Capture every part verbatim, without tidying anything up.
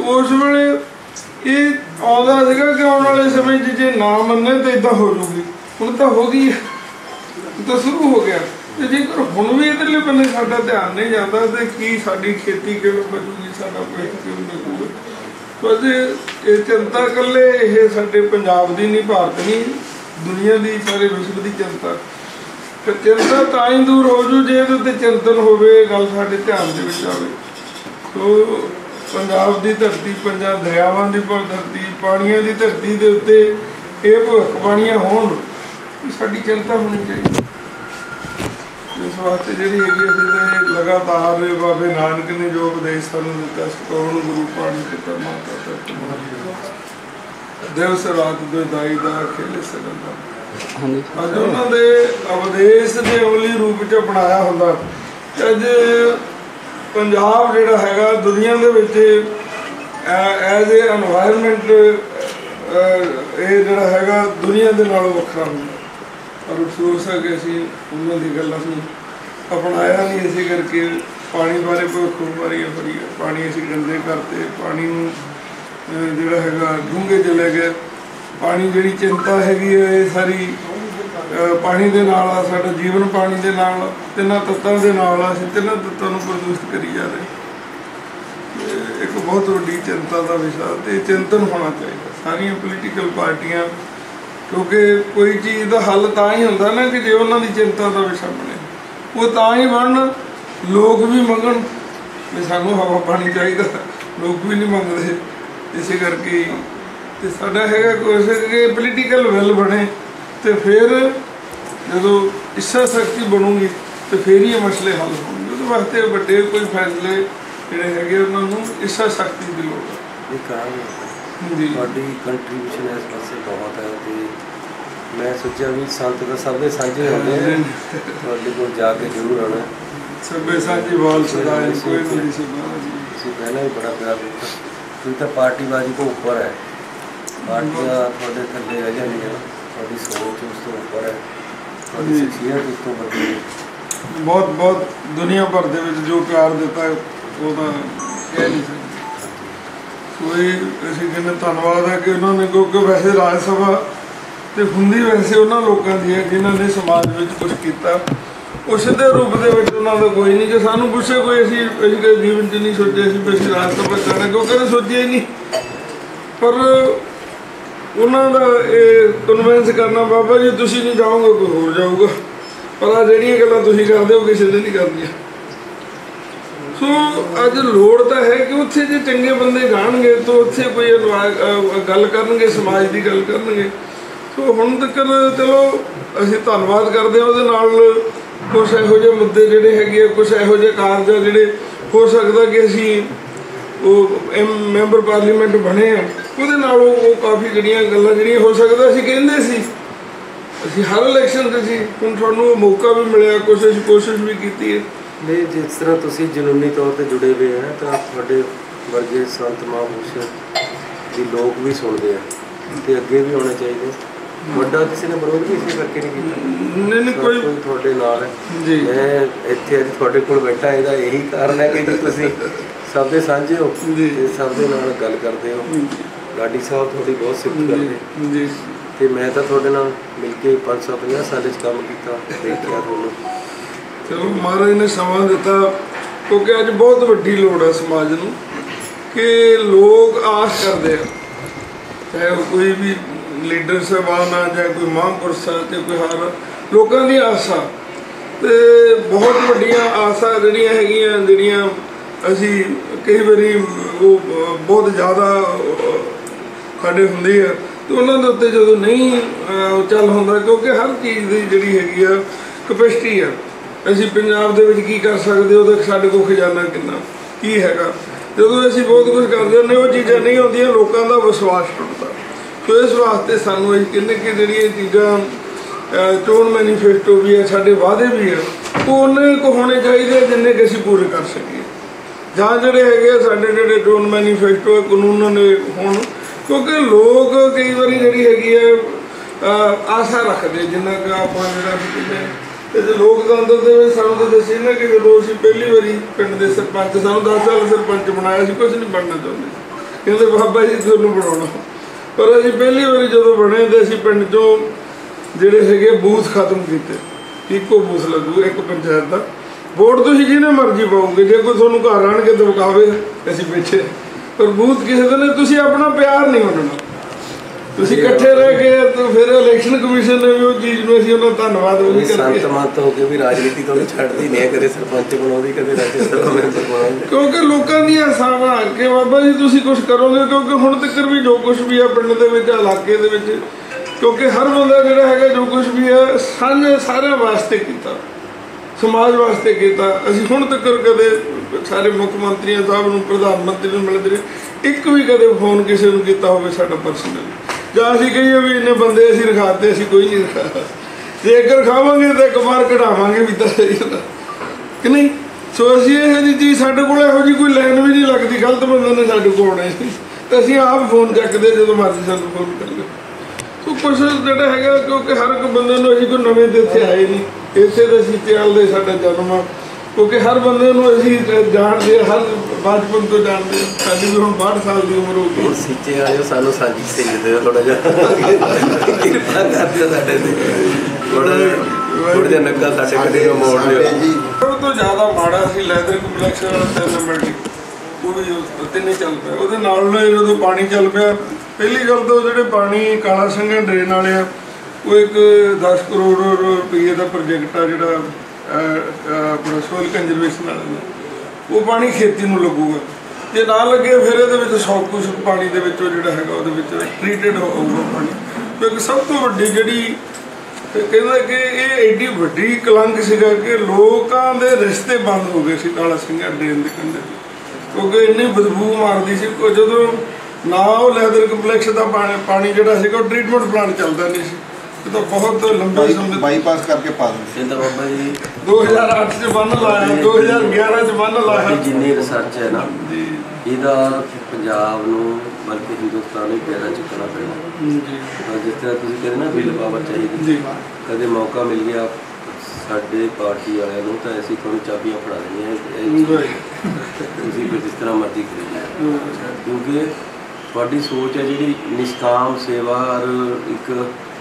उस वेले ये आउंदा सीगा कि आने वाले समय जे ना मन्ने तो इदां हो जूगी। हुण तां हो गई तो शुरू हो गया। तो जेकर हुण भी इधरले बन्ने साडा ध्यान नहीं जाता तो की साडी खेती किवें बचूगी, साडा पेट किवें बचूगा। बस ये चिंता कल्ले ये साडे पंजाब दी नहीं, भारत नहीं, दुनिया दी, सारे विश्व की चिंता। तो चिंता तां ही दूर हो जू जे इहदे उत्ते चिंतन होवे, गल साडे ध्यान दे विच आवे। तो पंजाब की धरती, पंजा दरियावां की धरती, पानियां की धरती के उत्ते ये भविष्यवाणियां होण, साडी चिंता होनी चाहिए। इस वास्ते जिहड़ी हैगी असीं लगातार बाबे नानक ने जो उपदेश सानूं दिता, सतोण गुरु पाणी पिता माता धरत माता दिवस रात दुधाई दा खेले सगन दा। अज उन्हां दे उपदेश दे अमली रूप च अपनाया हुंदा। अज पंजाब जिहड़ा हैगा दुनिया दे विच एज ए एनवायरनमेंट ये जिहड़ा हैगा दुनिया दे नालों वखरा हुंदा। पर अफसोस है कि असीं उन्हां दी गल्लां नूं अपनाया नहीं, इसे करके पानी बारे भविष्यवाणियां फड़ियां, पानी असीं गंदे करते, पानी नूं जिहड़ा हैगा डूंघे चले गए। पानी जिहड़ी चिंता हैगी है सारी पानी दे नाल आ, साडा जीवन पानी दे नाल, तिन्नां तत्तां दे नाल आ, असीं तिन्नां तत्तां नूं प्रदूषित करी जा रहे। एक बहुत वड्डी चिंता का विषय ते चिंतन होना चाहिए सारियां पोलीटिकल पार्टियां, क्योंकि कोई चीज़ का हल तां ही हुंदा ना कि जे उन्हां दी चिंता का विषय बने। वो तां ही बनन, लोग भी मंगण भी सानूं हवा पानी चाहिए, लोग भी नहीं मंगते। इस करके तो साडा हैगा कोशिश कि पोलीटिकल विल बने, तो फिर जो इच्छा शक्ति बनूगी तो फिर ही मसले हल होंगे। उस वास्ते बड़े कोई फैसले जिहड़े हैगे उन्होंने इच्छा शक्ति की लोड़ है। जी तुहाडी कंट्रीब्यूशन इस पासे बहुत है, तो मैं सोचा भी संत तो सब दे साझे होंदे हैं, तुहाडे कोल जाके जरूर आना। सबे साझी वाल सदाए कोई नहीं सदा। तुसीं पहला भी बड़ा प्यार दिता, तुसीं तो पार्टीबाजी को ऊपर है, पार्टियां तुहाडे थल्ले रह जांदियां, तुहाडी सोच उस तो ऊपर है, तुहाडी शख्सियत उस तो वड्डी है। बहुत बहुत दुनिया भर दे विच जो प्यार दिता वो तो कह नहीं सकते। कोई असीं कहने धन्नवाद है कि उन्होंने, क्योंकि वैसे राज सभा तो हुंदी वैसे उन्होंने लोगों की है जिन्होंने समाज में कुछ किया, उस दे रूप दे विच उन्हां दा कोई नहीं। जो सानूं पुछे कोई असीं असीं कदे जीवन च नहीं सोचे असीं भी असीं राज सभा जाना, क्योंकि कदे सोचिया ही नहीं। पर उन्हां दा इह कन्विंस करना बाबा जी तुसीं नहीं जाओगे कोई होर जाऊगा, पर आ जिहड़ियां गल्लां तुसीं करदे हो किसी ने नहीं करदियां। सो अज लोड़ तो है कि उत्थे जे चंगे बंदे जाणगे तो उत्थे कोई गल करनगे, समाज की गल करनगे। सो हुण तक चलो असीं धन्नवाद करदे हां, उहदे नाल कुछ इहो जिहे मुद्दे जिहड़े हैगे, कुछ इहो जिहे कारज जिहड़े हो सकदा कि असीं वो मैंबर पार्लीमेंट बने हैं, उहदे नाल वो काफ़ी जिहड़ियां गल्लां जिहड़ियां हो सकदा असीं कहंदे सी, असीं हर इलैक्शन ते सी, हुण तुहानूं मौका भी मिलिया, कुछ असीं कोशिश भी कीती है। नहीं जिस तरह तुसीं जनूनी तौर पर जुड़े हुए हैं तो तुहाडे वर्गे संत महापुरुष की लोग भी सुनते हैं, तो अगे भी होने चाहिए। ਵੱਡਾ किसी ने विरोध भी इसे करके नहीं किया, नहीं नहीं कोई ਤੁਹਾਡੇ ਨਾਲ है जी। मैं ਇੱਥੇ ਅੱਜ ਤੁਹਾਡੇ ਕੋਲ ਬੈਠਾ ਇਹਦਾ ਇਹੀ ਕਾਰਨ ਹੈ ਕਿ ਤੁਸੀਂ ਸਭ ਦੇ ਸਾਂਝੇ ਹੋ ਤੇ ਸਭ ਦੇ ਨਾਲ ਗੱਲ ਕਰਦੇ ਹੋ। ਗਾਡੀ ਸਾਹਿਬ ਤੁਹਾਡੀ ਬਹੁਤ ਸਿਫਤ ਕਰਦੇ ਜੀ, ਤੇ ਮੈਂ ਤਾਂ ਤੁਹਾਡੇ ਨਾਲ ਮਿਲ ਕੇ पाँच सौ पचास ਸਾਲ ਚ ਕੰਮ ਕੀਤਾ, ਦੇਖਿਆ ਤੁਹਾਨੂੰ। चलो महाराज ने समा दिता, क्योंकि अज बहुत वड्डी लोड़ है समाज नूं कि लोग आस करते हैं, चाहे वो कोई भी लीडर साहबान आ, चाहे कोई महापुरुष आ, चाहे कोई हार लोगों की आसा, तो बहुत वड्डियां आसा जिहड़ियां हैगियां जिहड़ियां असीं कई बारी वो बहुत ज़्यादा साडे हुंदी है, तो उन्हां दे उत्ते जदों नहीं चल हुंदा, क्योंकि हर चीज़ की जिहड़ी हैगी आ कैपेसिटी है। असीं पंजाब दे विच की कर सकते हो, तो साडे कोल खजाना किन्ना की हैगा, जदों असीं बहुत कुछ करदे ने वो चीज़ां नहीं होंदियां, लोकां दा विश्वास टुटदा। तो इस वास्ते सानूं असीं कहने कि जिहड़ियां चीज़ां चोण मैनीफेस्टो भी है, साडे वादे भी है, वो उन्ने को होने चाहिए जिन्ने कि असीं पूरे कर सकीए, जां जिहड़े हैगे साडे जिहड़े चोण मैनीफेस्टो कानून ने होण, क्योंकि लोग कई बारी जिहड़ी हैगी है आशा रखते जिन्ना कि आपां जिहड़ा कहंदे तो लोकतंत्र के सानूं तो दसी ना कि जो असीं पहली बारी पिंड के सरपंच सानूं दस साल सरपंच बनाया, कुछ नहीं बनना चाहते, ਕਹਿੰਦੇ ਬਾਬਾ ਜੀ ਤੁਹਾਨੂੰ ਬਣਾਉਣਾ। ਪਰ ਅਸੀਂ ਪਹਿਲੀ ਵਾਰੀ ਜਦੋਂ ਬਣੇ ਤੇ ਅਸੀਂ ਪਿੰਡ ਚੋਂ ਜਿਹੜੇ ਹੈਗੇ ਬੂਥ ਖਤਮ ਕੀਤੇ, ਇੱਕੋ ਬੂਥ ਲੱਗੂ ਇੱਕ ਪੰਚਾਇਤ ਦਾ। ਵੋਟ ਤੁਸੀਂ ਜਿਹਨੇ ਮਰਜ਼ੀ ਪਾਓਗੇ, ਜੇ ਕੋਈ ਤੁਹਾਨੂੰ ਘਰ ਆਣ ਕੇ ਦਬਕਾਵੇ ਅਸੀਂ ਪਿੱਛੇ, ਪਰ ਬੂਥ ਕਿਸੇ ਦਾ ਨਹੀਂ। ਤੁਸੀਂ ਆਪਣਾ ਪਿਆਰ ਨਹੀਂ ਮੰਨਣਾ, ਤੁਸੀਂ ਇਕੱਠੇ ਰਹਿ ਕੇ ਤੇ ਫਿਰ ਇਲੈਕਸ਼ਨ ਕਮਿਸ਼ਨ ਨੇ ਵੀ ਉਹ ਚੀਜ਼ ਨੂੰ ਅਸੀਂ ਉਹਨਾਂ ਧੰਨਵਾਦ ਉਹ ਵੀ ਸੰਤ ਮਤ ਹੋ ਕੇ ਵੀ ਰਾਜਨੀਤੀ ਤੋਂ ਛੱਡਦੀ ਨਹੀਂ, ਕਦੇ ਸਰਪੰਚ ਬਣਾਉਂਦੀ, ਕਦੇ ਰਾਜ ਸਭਾ ਮੈਂਬਰ ਬਣਾਉਂਦੀ, ਕਿਉਂਕਿ ਲੋਕਾਂ ਦੀਆਂ ਆਸਾਵਾਂ ਕਿ ਬਾਬਾ ਜੀ ਤੁਸੀਂ ਕੁਝ ਕਰੋਗੇ। ਕਿਉਂਕਿ ਹੁਣ ਤੱਕ ਵੀ ਜੋ ਕੁਝ ਵੀ ਆ ਪਿੰਡ ਦੇ ਵਿੱਚ, ਇਲਾਕੇ ਦੇ ਵਿੱਚ, ਕਿਉਂਕਿ ਹਰ ਬੰਦਾ ਜਿਹੜਾ ਹੈਗਾ ਜੋ ਕੁਝ ਵੀ ਹੈ ਸਾਂਝੇ ਸਾਰਿਆਂ ਵਾਸਤੇ ਕੀਤਾ, ਸਮਾਜ ਵਾਸਤੇ ਕੀਤਾ। ਅਸੀਂ ਹੁਣ ਤੱਕ ਕਦੇ ਸਾਰੇ ਮੁੱਖ ਮੰਤਰੀਆਂ ਸਾਹਿਬ ਨੂੰ, ਪ੍ਰਧਾਨ ਮੰਤਰੀ ਨੂੰ ਮਿਲਦੇ ਰਹੇ, ਇੱਕ ਵੀ ਕਦੇ ਫੋਨ ਕਿਸੇ ਨੂੰ ਕੀਤਾ ਹੋਵੇ ਸਾਡਾ ਪਰਸਨਲ, ਜਾਂ ਅਸੀਂ ਕਹੀਏ ਵੀ ਇੰਨੇ ਬੰਦੇ ਅਸੀਂ ਰਖਾਤੇ, ਅਸੀਂ ਕੋਈ ਨਹੀਂ ਰਖਾ। ਜੇਕਰ ਖਾਵਾਂਗੇ ਤਾਂ ਇੱਕ ਵਾਰ ਕਢਾਵਾਂਗੇ ਵੀ ਤਾਂ ਸਹੀ ਹੁੰਦਾ ਕਿ ਨਹੀਂ। ਸੋ ਅਸੀਂ ਇਹੋ ਜਿਹੀ ਚੀਜ਼, ਸਾਡੇ ਕੋਲ ਇਹੋ ਜਿਹੀ ਕੋਈ ਲਾਈਨ ਵੀ ਨਹੀਂ ਲੱਗਦੀ ਗਲਤ ਬੰਦੇ ਨੇ ਸਾਡੇ ਕੋਲ ਆਉਣਾ ਸੀ, ਤਾਂ ਅਸੀਂ ਆਪ ਫੋਨ ਚੱਕਦੇ ਜਦੋਂ ਮਰਜ਼ੀ ਸਾਨੂੰ ਫੋਨ ਕਰ ਲਓ। ਸੋ ਕੁਛ ਜਿਹੜਾ ਹੈਗਾ, ਕਿਉਂਕਿ ਹਰ ਇੱਕ ਬੰਦੇ ਨੂੰ ਅਸੀਂ ਕੋਈ ਨਵੇਂ ਦੇ ਇੱਥੇ ਆਏ ਨਹੀਂ, ਇਸੇ ਦੇ ਸੀਚੇਵਾਲ ਦੇ ਸਾਡਾ ਜਨਮ ਆ। ਕਿਉਂਕਿ ਹਰ ਬੰਦੇ ਨੂੰ ਅਸੀਂ ਜਾਣਦੇ, ਹਰ ਬਚਪਨ ਤੋਂ ਜਾਣਦੇ। ਸਾਡੀ ਵੀ ਹੁਣ ਬਾਹਠ ਸਾਲ ਦੀ ਉਮਰ ਹੋ ਗਈ। ਸੀਚੇ ਵਾਲਿਓ ਸਾਨੂੰ ਸਾਂਝੀ ਸੇਜਦੇ ਹੋ ਥੋੜਾ ਜਿਹਾ, ਕਿਰਪਾ ਕਰਦੇ ਸਾਡੇ ਤੇ ਥੋੜਾ ਥੋੜਾ ਜਿਹਾ ਨੱਕਾ ਸਾਡੇ ਕਦੇ ਨੂੰ ਮੋੜ ਲਿਓ। ਸਭ ਤੋਂ ਜ਼ਿਆਦਾ ਮਾੜਾ ਸੀ ਲੈਦਰ ਕੰਪਲੈਕਸ ਵਾਲਾ ਤਿੰਨ ਬਿਲਡਿੰਗ, ਉਹ ਵੀ ਤਿੰਨੇ ਚੱਲ ਪਿਆ। ਉਹਦੇ ਨਾਲ ਨਾਲ ਜਦੋਂ ਪਾਣੀ ਚੱਲ ਪਿਆ, ਪਹਿਲੀ ਗੱਲ ਤਾਂ ਜਿਹੜੇ ਪਾਣੀ ਕਾਲਾ ਸਿੰਘਾਂ ਡਰੇਨ ਵਾਲੇ ਆ, ਉਹ ਇੱਕ ਦਸ ਕਰੋੜ ਰੁਪਈਏ ਦਾ ਪ੍ਰੋਜੈਕਟ ਆ ਜਿਹੜਾ ਆਪਣਾ ਸੋਇਲ ਕੰਜ਼ਰਵੇਸ਼ਨ ਵਾਲਾ ਦਾ, ਉਹ ਪਾਣੀ ਖੇਤੀ ਨੂੰ ਲੱਗੂਗਾ। ਜੇ ਨਾ ਲੱਗੇ ਫਿਰ ਇਹਦੇ ਵਿੱਚ ਸੌ ਕੁਛ ਪਾਣੀ ਦੇ ਵਿੱਚੋਂ ਜਿਹੜਾ ਹੈਗਾ ਉਹਦੇ ਵਿੱਚ ਟਰੀਟਡ ਹੋਊਗਾ ਪਾਣੀ। ਕਿਉਂਕਿ ਸਭ ਤੋਂ ਵੱਡੀ ਜਿਹੜੀ ਕਹਿੰਦਾ ਕਿ ਇਹ ਐਡੀ ਵੱਡੀ ਕਲੰਕ ਸੀਗਾ ਕਿ ਲੋਕਾਂ ਦੇ ਰਿਸ਼ਤੇ ਬੰਦ ਹੋ ਗਏ ਸੀ ਕਾਲਾ ਸਿੰਘਾਂ ਡਰੇਨ ਦੇ ਕੰਢੇ, ਕਿਉਂਕਿ ਇੰਨੀ ਬਦਬੂ ਮਾਰਦੀ ਸੀ। ਜਦੋਂ ਨਾ ਉਹ ਲੈਦਰ ਕੰਪਲੈਕਸ ਦਾ ਪਾਣੀ ਪਾਣੀ ਜਿਹੜਾ ਸੀਗਾ ਉਹ ਟਰੀਟਮੈਂਟ ਪਲਾਂਟ ਚੱਲਦਾ ਨਹੀਂ ਸੀ, ਇਹ ਤਾਂ ਬਹੁਤ ਲੰਬੇ ਸਮੇਂ ਬਾਈਪਾਸ ਕਰਕੇ ਪਾ ਦਿੰਦੇ। ਇਹ ਤਾਂ ਬਾਬਾ ਜੀ ਦੋ ਹਜ਼ਾਰ ਅੱਠ ਚ ਬੰਨ ਲਾਇਆ, ਦੋ ਹਜ਼ਾਰ ਗਿਆਰਾਂ ਚ ਬੰਨ ਲਾਇਆ। ਜਿੰਨੀ ਰਿਸਰਚ ਹੈ ਨਾ, ਇਹਦਾ ਪੰਜਾਬ ਨੂੰ ਬਲਕਿ ਹਿੰਦੁਸਤਾਨ ਨੂੰ ਪੈਦਾ ਚੁੱਕਣਾ ਪੈਣਾ। ਜਿਸ ਤਰ੍ਹਾਂ ਤੁਸੀਂ ਕਹਿੰਦੇ ਨਾ ਬਿੱਲ ਪਾਵਰ ਚਾਹੀਦੀ, ਕਦੇ ਮੌਕਾ ਮਿਲ ਗਿਆ ਸਾਡੇ ਪਾਰਟੀ ਵਾਲਿਆਂ ਨੂੰ ਤਾਂ ਅਸੀਂ ਤੁਹਾਨੂੰ ਚਾਬੀਆਂ ਫੜਾ ਦੇਣੀਆਂ, ਤੁਸੀਂ ਫਿਰ ਜਿਸ ਤਰ੍ਹਾਂ ਮਰਜ਼ੀ ਕਰੀਏ। ਕਿਉਂਕਿ ਤੁਹਾਡੀ ਸੋਚ ਹੈ ਜਿਹੜੀ ਨਿਸ਼ਕਾਮ ਸੇਵਾ, ਔਰ ਇੱਕ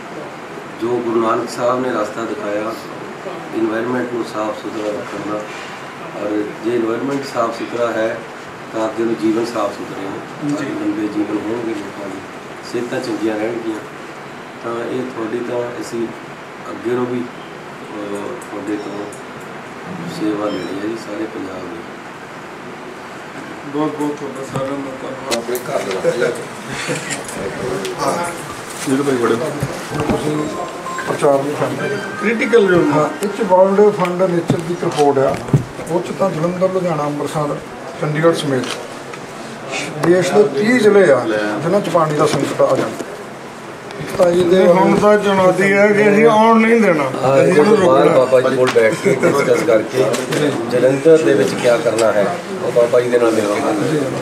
ਜੋ ਗੁਰੂ ਨਾਨਕ ਸਾਹਿਬ ਨੇ ਰਸਤਾ ਦਿਖਾਇਆ ਇਨਵਾਇਰਮੈਂਟ ਨੂੰ ਸਾਫ਼ ਸੁਥਰਾ ਰੱਖਣ ਦਾ, ਔਰ ਜੇ ਇਨਵਾਇਰਮੈਂਟ ਸਾਫ਼ ਸੁਥਰਾ ਹੈ ਤਾਂ ਅੱਗੇ ਨੂੰ ਜੀਵਨ ਸਾਫ਼ ਸੁਥਰੇ ਹੋ, ਲੰਬੇ ਜੀਵਨ ਹੋਣਗੇ, ਲੋਕਾਂ ਦੀ ਸਿਹਤਾਂ ਚੰਗੀਆਂ ਰਹਿਣਗੀਆਂ। ਤਾਂ ਇਹ ਤੁਹਾਡੀ ਤਾਂ ਅਸੀਂ ਅੱਗੇ ਨੂੰ ਵੀ ਤੁਹਾਡੇ ਤੋਂ ਸੇਵਾ ਲੈਣੀ ਹੈ ਜੀ, ਸਾਰੇ ਪੰਜਾਬ ਦੀ। ਬਹੁਤ ਬਹੁਤ ਤੁਹਾਡਾ ਸਾਰਿਆਂ ਦਾ ਧੰਨਵਾਦ। ਆਪਣੇ ਘਰ ਦਾ ਜਿਹੜੇ ਭਾਈ ਬੜੇ ਤੁਸੀਂ ਪ੍ਰਚਾਰ ਨਹੀਂ ਕਰਦੇ। ਕ੍ਰਿਟੀਕਲ ਜੋ ਹਾਂ, ਇਹ 'ਚ ਵਰਲਡ ਫੰਡ ਨੇਚਰ ਦੀ ਰਿਪੋਰਟ ਆ, ਉਹ 'ਚ ਤਾਂ ਜਲੰਧਰ, ਲੁਧਿਆਣਾ, ਅੰਮ੍ਰਿਤਸਰ, ਚੰਡੀਗੜ੍ਹ ਸਮੇਤ ਦੇਸ਼ ਦੇ ਤੀਹ ਜ਼ਿਲ੍ਹੇ ਆ ਜਿਨ੍ਹਾਂ 'ਚ ਪਾਣੀ ਦਾ ਸੰਕਟ ਆ ਜਾਂਦਾ। ਤਾਂ ਇਹਦੇ ਹੁਣ ਤਾਂ ਚੁਣੌਤੀ ਹੈ ਕਿ ਅਸੀਂ ਆਉਣ ਨਹੀਂ ਦੇਣਾ, ਅਸੀਂ ਇਹਨੂੰ ਰੋਕਣਾ। ਬਾਬਾ ਜੀ ਕੋਲ ਬੈਠ ਕੇ ਡਿਸਕਸ ਕਰਕੇ ਜਲੰਧਰ ਦੇ ਵਿੱਚ ਕੀ ਕਰਨਾ ਹੈ ਉਹ ਬਾਬਾ ਜੀ ਦੇ ਨਾਲ ਮਿਲ ਕੇ ਕਰਨਾ।